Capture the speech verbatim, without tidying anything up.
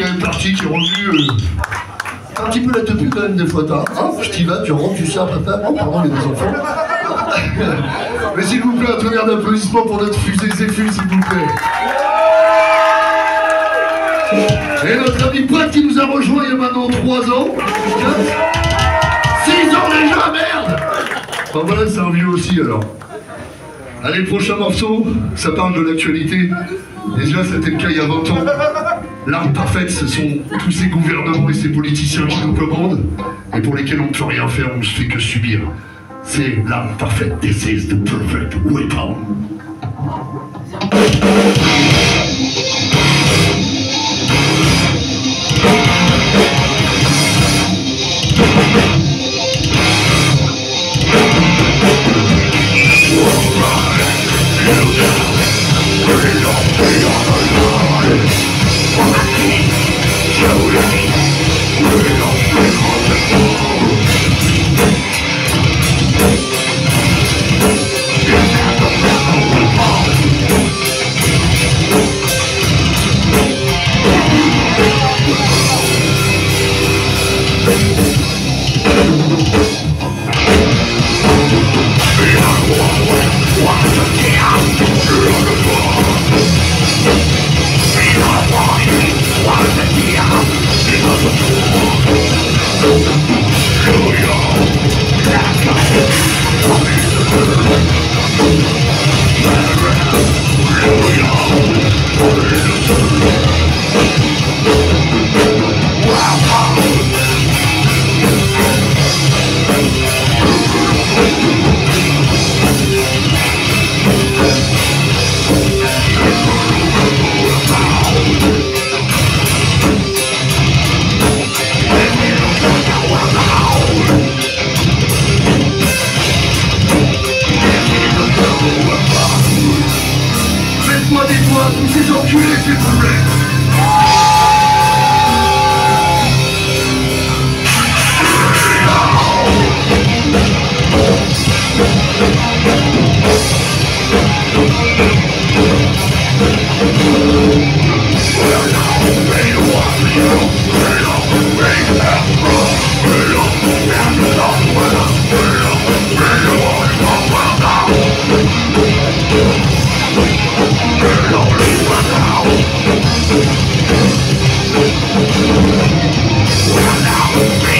qui est parti, qui est revenu. Euh, un petit peu la tepu quand même des fois, t'as. Hein, tu y vas, tu rentres, tu sers, papa. Oh, pardon, les deux enfants. Mais s'il vous plaît, un tonnerre d'applaudissements pour notre fusée Zéphus, s'il vous plaît. Et notre ami Poit qui nous a rejoint il y a maintenant trois ans. six ans déjà, merde. Enfin voilà, c'est un vieux aussi alors. Allez, le prochain morceau, ça parle de l'actualité. Déjà, c'était le cas il y a vingt ans. L'arme parfaite, ce sont tous ces gouvernements et ces politiciens qui nous commandent et pour lesquels on ne peut rien faire, on ne se fait que subir. C'est l'arme parfaite. This is the perfect weapon. Faites-moi des doigts, tous ces enculés, s'il vous plaît. Well, now